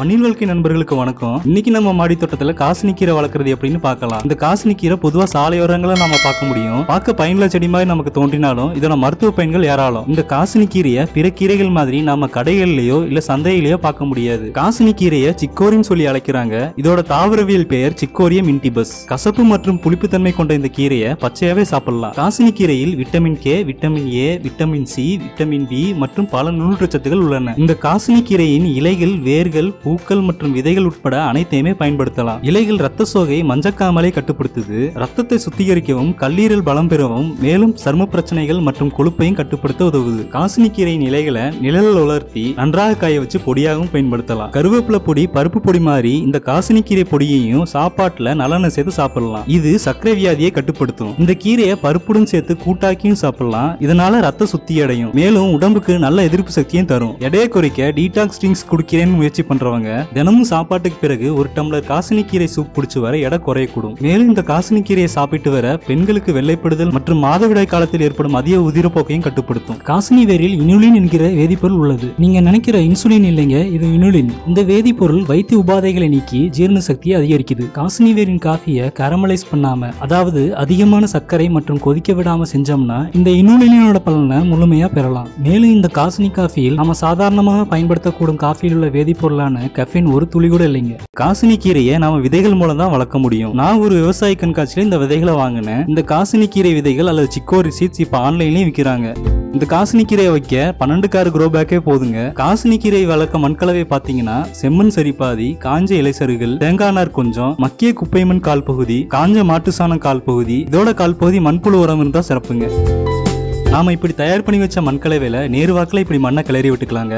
மண்ணில் வாழ்க்கை நண்பர்களுக்கு வணக்கம். இன்னைக்கு நம்ம மாடி தோட்டத்துல காசினி கீரை வளர்க்கறது எப்படின்னு பார்க்கலாம். இந்த காசினி கீரை பொதுவா சாலையோரங்களை நம்ம பார்க்க முடியும். பார்க்க பயனுள்ள செடி மாதிரி நமக்கு தோன்றினாலும் இதோட மருத்துவ பயன்கள் ஏராளம். இந்த காசினி கீரையை பிற கீரைகள் மாதிரி நம்ம கடைகள்லயோ இல்ல சந்தையிலயோ பார்க்க முடியாது. காசினி கீரையை சிக்கோரின்னு சொல்லி அழைக்கிறாங்க. இதோட தாவரவியல் பெயர் சிக்கோரியம் இன்டிபஸ். கசப்பு மற்றும் புளிப்புத்தன்மை கொண்ட இந்த கீரையை பச்சையாவே சாப்பிடலாம். காசினி கீரையில் vitamin K, vitamin A, vitamin C, vitamin B மற்றும் பல நுண்ணூட்டச்சத்துக்கள் உள்ளன. இந்த காசினி கீரையின் இலைகள், வேர்கள், பூக்கள் மற்றும் விதைகள் உட்பட அனைத்தையுமே பயன்படுத்தலாம். இலைகள் ரத்த சோகை, மஞ்சக்காமலை கட்டுப்படுத்துது. ரத்தத்தை சுத்திகரிக்கவும் கல்லீரல் பலம் பெறவும் மேலும் சர்ம பிரச்சனைகள் மற்றும் கொழுப்பையும் கட்டுப்படுத்த உதவுது. காசினி கீரையின் இலைகளை நிழலில் உலர்த்தி நன்றாக காய வச்சு பொடியாகவும் பயன்படுத்தலாம். கருவேப்பிலை பொடி, பருப்பு பொடி மாதிரி இந்த காசினி கீரை பொடியையும் சாப்பாட்டுல நல்லெண்ணெய் சேர்த்து சாப்பிடலாம். இது சர்க்கரை வியாதியை கட்டுப்படுத்தும். இந்த கீரையை பருப்புடன் சேர்த்து கூட்டாக்கியும் சாப்பிடலாம். இதனால ரத்த சுத்தி அடையும். மேலும் உடம்புக்கு நல்ல எதிர்ப்பு சக்தியும் தரும். எடையை குறைக்க டீடாக்ஸ் ட்ரிங்க்ஸ் குடிக்கிறேன்னு முயற்சி பண்றவங்க தினமும் சாப்பாட்டுக்கு பிறகு ஒரு டம்ளர் காசினி கீரை சூப் குடிச்சு வர எடை குறையக்கூடும். மேலும் இந்த காசினி கீரையை சாப்பிட்டு வர பெண்களுக்கு வெள்ளைப்படுதல் மற்றும் மாதவிடாய் காலத்தில் ஏற்படும் அதிக உதிரப்போக்கையும் கட்டுப்படுத்தும். காசினி வேரில் இனுலின் என்கிற வேதிப்பொருள் உள்ளது. நீங்க நினைக்கிற இன்சுலின் இல்லைங்க, இது இனுலின். இந்த வேதிப்பொருள் வைத்திய உபாதைகளை நீக்கி ஜீரண சக்தியை அதிகரிக்குது. காசினி வேரின் காஃபியை கேரமலைஸ் பண்ணாம, அதாவது அதிகமான சர்க்கரை மற்றும் கொதிக்க விடாம செஞ்சோம்னா இந்த இனுலினோட பலனை முழுமையா பெறலாம். மேலும் இந்த காசினி காஃபியில் நம்ம சாதாரணமாக பயன்படுத்தக்கூடும் காஃபியில் உள்ள வேதிப்பொருளான கஃபீன் ஒரு துளி கூட இல்லைங்க. காசினி கீரையை நாம விதைகள் மூலம் தான் வளர்க்க முடியும். நான் ஒரு விவசாய கண்காட்சியில இந்த விதைகளை வாங்கினேன். இந்த காசினி கீரை விதைகள் அல்லது சிக்கோரி சீட்ஸ் இப்ப ஆன்லைன்லயும் விற்கிறாங்க. இந்த காசினி கீரையை வைக்க 12 கார் க்ரோ பேக்கே போதுங்க. காசினி கீரை வளர்க்க மண்கலவை பாத்தீங்கன்னா செம்மண் சரிபாதி, காஞ்ச இலைசருகள், தேங்காய் நார் கொஞ்சம், மக்கிய குப்பை மண் கால் பகுதி, காஞ்ச மாட்டு சாணம் கால் பகுதி, இதோட கால் பகுதி மண்புழு உரம் இருந்தா சிறப்புங்க. நாம இப்படி தயார் பண்ணி வச்ச மண்கலவையில நேர்வாக்கில் இப்படி மண்ணை கிளறி விட்டுக்கலாங்க.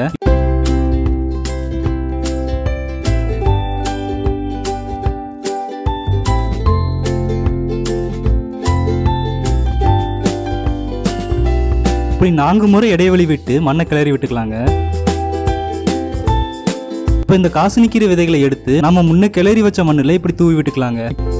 இப்படி 4 முறை இடைவெளி விட்டு மண்ணை கிளறி விட்டுக்கலாங்க. இப்ப இந்த காசினி கீரை விதைகளை எடுத்து நம்ம முன்ன கிளறி வச்ச மண்ணில் இப்படி தூவி விட்டுக்கலாங்க.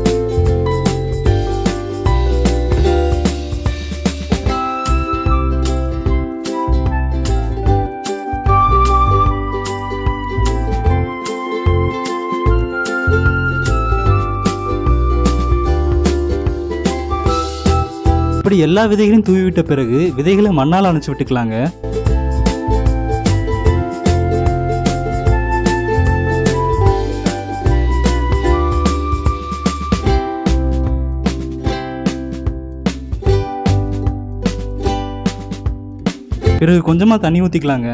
இப்படி எல்லா விதைகளையும் தூவி விட்ட பிறகு விதைகளை மண்ணால் அணைச்சு விட்டுக்கலாங்க. பிறகு கொஞ்சமா தண்ணி ஊத்திக்கலாங்க.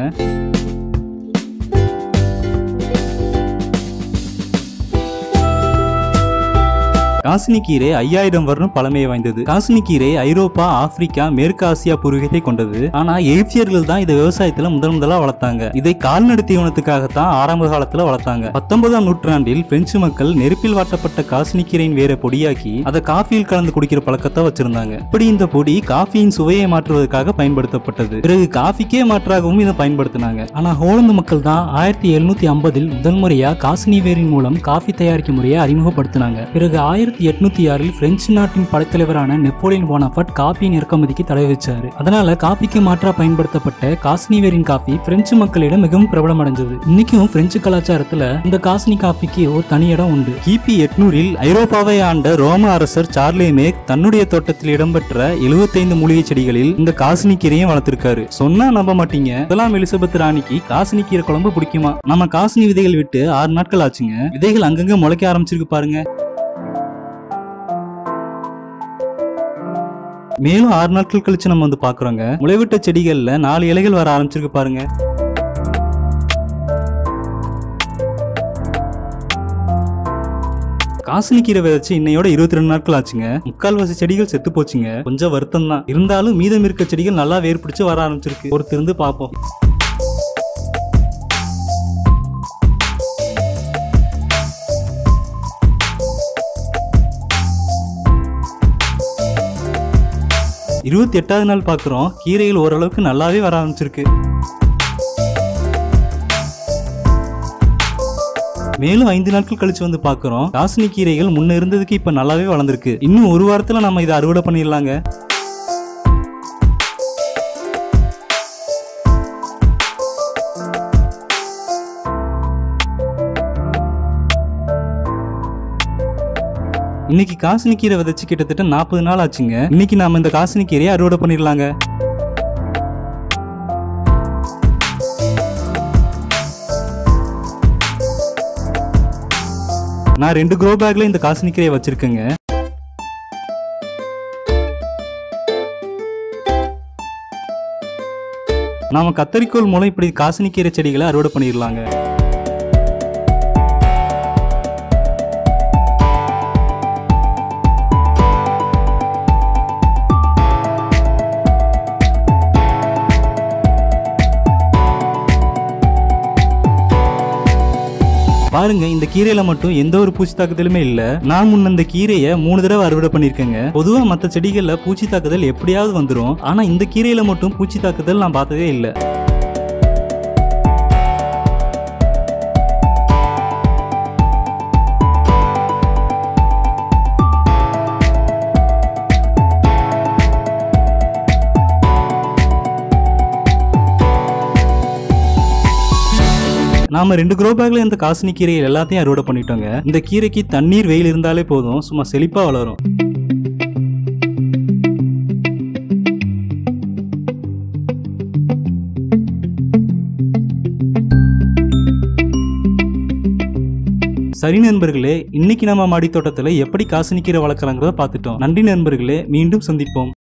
காசினி கீரை 5000 வருடம் பழமையை வாய்ந்தது. காசினி கீரை ஐரோப்பா, ஆப்பிரிக்கா, மேற்கு ஆசியா பூர்வீகத்தை கொண்டது. ஆனா எகிப்தியர்கள் தான் இதை விவசாயத்துல முதலா வளர்த்தாங்க. இதை கால்நடை தீவனத்துக்காகத்தான் ஆரம்ப காலத்துல வளர்த்தாங்க. 19ஆம் நூற்றாண்டில் பிரெஞ்சு மக்கள் நெருப்பில் வாட்டப்பட்ட காசினி கீரையின் வேரை பொடியாக்கி அதை காஃபியில் கலந்து குடிக்கிற பழக்கத்தை வச்சிருந்தாங்க. இப்படி இந்த பொடி காஃபியின் சுவையை மாற்றுவதற்காக பயன்படுத்தப்பட்டது. பிறகு காஃபிக்கே மாற்றாகவும் இதை பயன்படுத்தினாங்க. ஆனா ஹோலந்து மக்கள் தான் 1750 முதல் முறையா காசினி வேரின் மூலம் காஃபி தயாரிக்கும் முறையை அறிமுகப்படுத்தினாங்க. பிறகு 1806 பிரெஞ்சு நாட்டின் படைத்தலைவரான நெப்போலியன் போனாபார்ட் காபியின் இறக்குமதிக்கு தடை வச்சாரு. அதனால காபிக்கு மாற்றா பயன்படுத்தப்பட்ட காசினி வேரின் காபி பிரெஞ்சு மக்களிடம் மிகவும் பிரபலம் அடைஞ்சது. இன்னைக்கும் பிரெஞ்சு கலாச்சாரத்துல இந்த காசினி காபிக்கு ஒரு தனி இடம் உண்டு. கிபி 800 ஐரோப்பாவை ஆண்ட ரோம அரசர் சார்லேமேக் தன்னுடைய தோட்டத்தில் இடம்பெற்ற 75 மூலிகை செடிகளில் இந்த காசினி கீரையும் வளர்த்திருக்காரு. சொன்னா நம்ப மாட்டீங்க, முதலாம் எலிசபெத் ராணிக்கு காசினி கீரை குழம்பு பிடிக்குமா? நம்ம காசினி விதைகள் விட்டு 6 நாட்கள் ஆச்சுங்க. விதைகள் அங்கங்க முளைக்க ஆரம்பிச்சிருக்கு பாருங்க. மேலும் 6 நாட்கள் கழிச்சு நம்ம வந்து பாக்குறோங்க. முளைவிட்ட செடிகள்ல 4 இலைகள் வர ஆரம்பிச்சிருக்கு பாருங்க. காசினி கீரை விதைச்சு இன்னையோட 22 நாட்கள் ஆச்சுங்க. 3/4 செடிகள் செத்து போச்சுங்க. கொஞ்சம் வருத்தம் தான். இருந்தாலும் மீதம் இருக்க செடிகள் நல்லா வேர் பிடிச்சு வர ஆரம்பிச்சிருக்கு. பொறுத்திருந்து பார்ப்போம். – 28வது நாள் பாக்குறோம். கீரைகள் ஓரளவுக்கு நல்லாவே வர ஆரம்பிச்சிருக்கு. மேலும் 5 நாட்கள் கழிச்சு வந்து பாக்குறோம். காசினி கீரைகள் முன்ன இருந்ததுக்கு இப்ப நல்லாவே வளர்ந்துருக்கு. இன்னும் ஒரு வாரத்துல நம்ம இதை அறுவடை பண்ணிடலாங்க. இன்னைக்கு காசினி கீரை விதைச்சு கிட்டத்தட்ட 40 நாள் ஆச்சுங்க. இன்னைக்கு நாம இந்த காசினி கீரையை அறுவடை பண்ணிடலாங்க. நான் 2 க்ரோ பேக்ல இந்த காசினி கீரையை வச்சிருக்கேங்க. நாம கத்தரிக்கோல் மூலம் இப்படி காசினி கீரை செடிகளை அறுவடை பண்ணிடலாங்க. பாருங்க, இந்த கீரையில மட்டும் எந்த ஒரு பூச்சி தாக்குதலுமே இல்ல. நான் முன்ன இந்த கீரையை 3 தடவை அறுவடை பண்ணிருக்கேங்க. பொதுவா மத்த செடிகள்ல பூச்சி தாக்குதல் எப்படியாவது வந்துடும். ஆனா இந்த கீரையில மட்டும் பூச்சி தாக்குதல் நான் பார்த்ததே இல்ல. நாம 2 க்ரோ பேக்ல இந்த காசினி கீரை எல்லாத்தையும் அறுவடை பண்ணிட்டோங்க. இந்த கீரைக்கு தண்ணீர் வெயில் இருந்தாலே போதும், சும்மா செழிப்பா வளரும். சரி நண்பர்களே, இன்னைக்கு நம்ம மாடி தோட்டத்துல எப்படி காசினி கீரை வளர்க்கலாங்கிறத பார்த்துட்டோம். நன்றி நண்பர்களே, மீண்டும் சந்திப்போம்.